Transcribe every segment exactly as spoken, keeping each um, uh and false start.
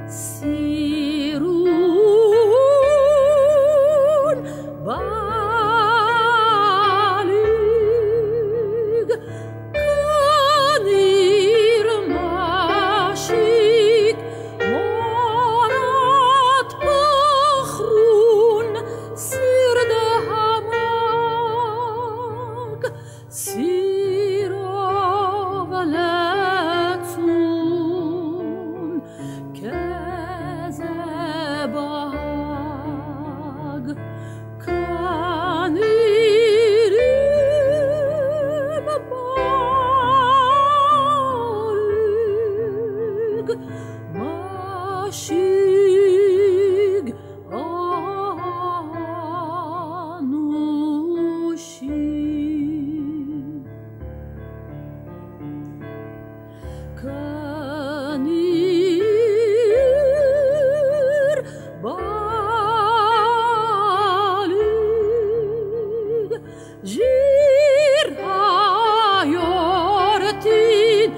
Sirun balig kanir mashik morat pachrun sirde hamag sirovaletun kezebag kanirim balig mashig anushi kanir balig jir hayortin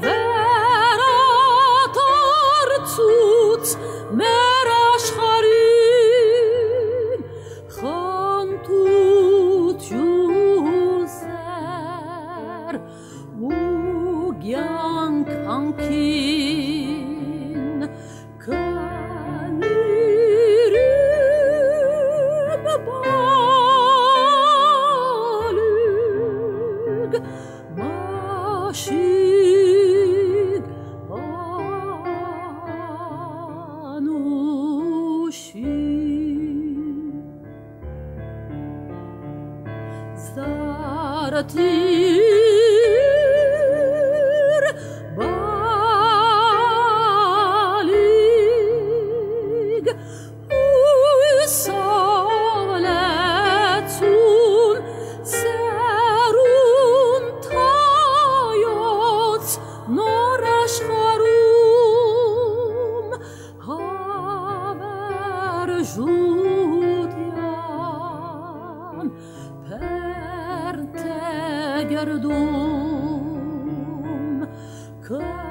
verator tzutz merashcharim chantut yuser ugyan kankin kanirim balig mashig anushi zaratir balig uisaletun serun tayotz norashcharum haver judyan per tegerdum